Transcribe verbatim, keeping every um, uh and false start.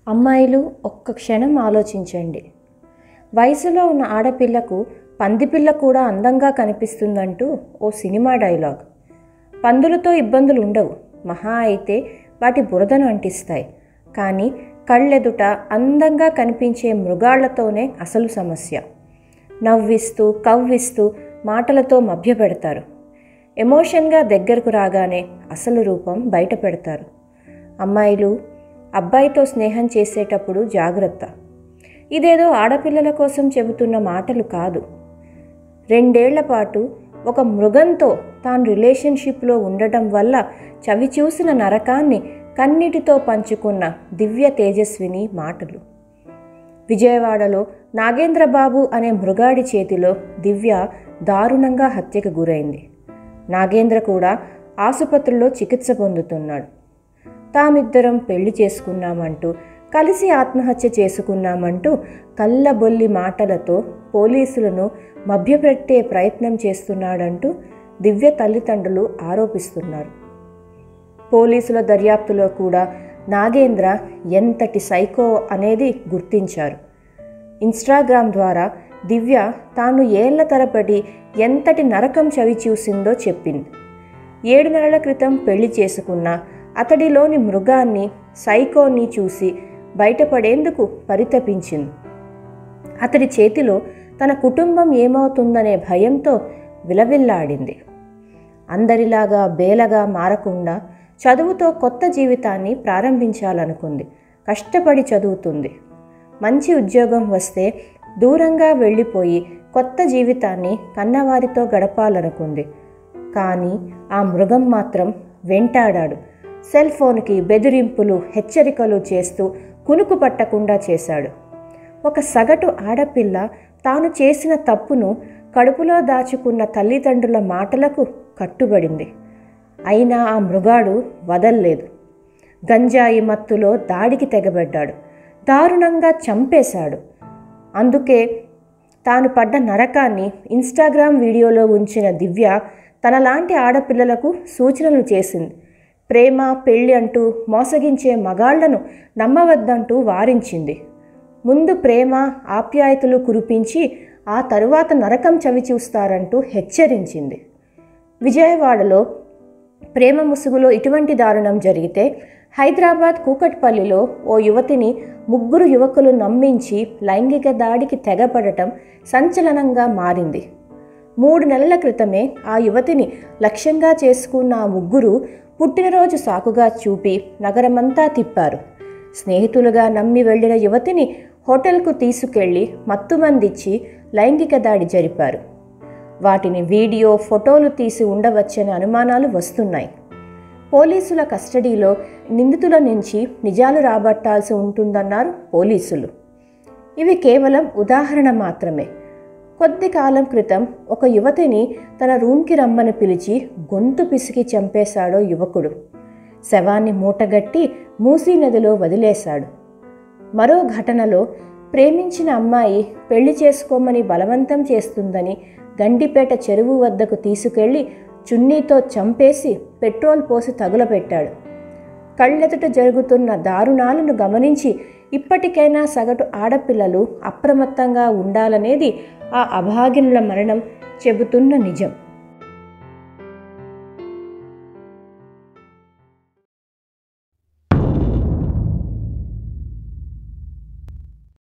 అమ్మాయిలు ఒక్క క్షణం ఆలోచించండి. వయసులో ఉన్న ఆడపిల్లకు పందిపిల్ల కూడా అందంగా కనిపిస్తుందంటూ ఓ సినిమా డైలాగ్. పందులతో ఇబ్బందులు ఉండవు, మహా అయితే వాటి బురదను అంటిస్తాయి. కానీ కళ్ళెదుట అందంగా కనిపించే మృగాళ్లతోనే అసలు సమస్య. నవ్విస్తూ కవ్విస్తూ మాటలతో మభ్యపెడతారు. ఎమోషన్గా దగ్గరకు రాగానే అసలు రూపం బయట పెడతారు. అమ్మాయిలు అబ్బాయితో స్నేహం చేసేటప్పుడు జాగ్రత్త. ఇదేదో ఆడపిల్లల కోసం చెబుతున్న మాటలు కాదు. రెండేళ్ల పాటు ఒక మృగంతో తాను రిలేషన్షిప్లో ఉండటం వల్ల చవిచూసిన నరకాన్ని కన్నీటితో పంచుకున్న దివ్య తేజస్విని మాటలు. విజయవాడలో నాగేంద్రబాబు అనే మృగాడి చేతిలో దివ్య దారుణంగా హత్యకు గురైంది. నాగేంద్ర కూడా ఆసుపత్రిలో చికిత్స పొందుతున్నాడు. తామిద్దరం పెళ్లి చేసుకున్నామంటూ, కలిసి ఆత్మహత్య చేసుకున్నామంటూ కళ్ళబొల్లి మాటలతో పోలీసులను మభ్యపెట్టే ప్రయత్నం చేస్తున్నాడంటూ దివ్య తల్లిదండ్రులు ఆరోపిస్తున్నారు. పోలీసుల దర్యాప్తులో కూడా నాగేంద్ర ఎంతటి సైకో అనేది గుర్తించారు. ఇన్స్టాగ్రామ్ ద్వారా దివ్య తాను ఏళ్ల తరబడి ఎంతటి నరకం చవి చూసిందో చెప్పింది. ఏడు నెలల క్రితం పెళ్లి చేసుకున్న అతడిలోని మృగాన్ని, సైకోని చూసి బయటపడేందుకు పరితపించింది. అతడి చేతిలో తన కుటుంబం ఏమవుతుందనే భయంతో విలవిల్లాడింది. అందరిలాగా బేలగా మారకుండా చదువుతో కొత్త జీవితాన్ని ప్రారంభించాలనుకుంది. కష్టపడి చదువుతుంది. మంచి ఉద్యోగం వస్తే దూరంగా వెళ్ళిపోయి కొత్త జీవితాన్ని కన్నవారితో గడపాలనుకుంది. కానీ ఆ మృగం మాత్రం వెంటాడాడు. సెల్ ఫోన్కి బెదిరింపులు, హెచ్చరికలు చేస్తూ కునుకు పట్టకుండా చేశాడు. ఒక సగటు ఆడపిల్ల తాను చేసిన తప్పును కడుపులో దాచుకున్న తల్లిదండ్రుల మాటలకు కట్టుబడింది. అయినా ఆ మృగాడు వదల్లేదు. గంజాయి మత్తులో దాడికి తెగబడ్డాడు. దారుణంగా చంపేశాడు. అందుకే తాను పడ్డ నరకాన్ని ఇన్స్టాగ్రామ్ వీడియోలో ఉంచిన దివ్య తనలాంటి ఆడపిల్లలకు సూచనలు చేసింది. ప్రేమ, పెళ్ళి అంటూ మోసగించే మగాళ్లను నమ్మవద్దంటూ వారించింది. ముందు ప్రేమ, ఆప్యాయతలు కురిపించి ఆ తరువాత నరకం చవిచూస్తారంటూ హెచ్చరించింది. విజయవాడలో ప్రేమ ముసుగులో ఇటువంటి దారుణం జరిగితే, హైదరాబాద్ కూకట్పల్లిలో ఓ యువతిని ముగ్గురు యువకులు నమ్మించి లైంగిక దాడికి తెగపడటం సంచలనంగా మారింది. మూడు నెలల క్రితమే ఆ యువతిని లక్ష్యంగా చేసుకున్న ఆ ముగ్గురు పుట్టినరోజు సాకుగా చూపి నగరమంతా తిప్పారు. స్నేహితులుగా నమ్మి వెళ్లిన యువతిని హోటల్కు తీసుకెళ్లి మత్తుమందిచ్చి లైంగిక దాడి జరిపారు. వాటిని వీడియో, ఫోటోలు తీసి ఉండవచ్చనే అనుమానాలు వస్తున్నాయి. పోలీసుల కస్టడీలో నిందితుల నుంచి నిజాలు రాబట్టాల్సి ఉంటుందన్నారు పోలీసులు. ఇవి కేవలం ఉదాహరణ మాత్రమే. కొద్ది కాలం క్రితం ఒక యువతిని తన రూమ్కి రమ్మని పిలిచి గొంతు పిసికి చంపేశాడో యువకుడు. శవాన్ని మూటగట్టి మూసీ నదిలో వదిలేశాడు. మరో ఘటనలో ప్రేమించిన అమ్మాయి పెళ్లి చేసుకోమని బలవంతం చేస్తుందని గండిపేట చెరువు వద్దకు తీసుకెళ్లి చున్నీతో చంపేసి పెట్రోల్ పోసి తగులపెట్టాడు. కళ్ళెదుట జరుగుతున్న దారుణాలను గమనించి ఇప్పటికైనా సగటు ఆడపిల్లలు అప్రమత్తంగా ఉండాలనేది ఆ అభాగినుల మరణం చెబుతున్న నిజం.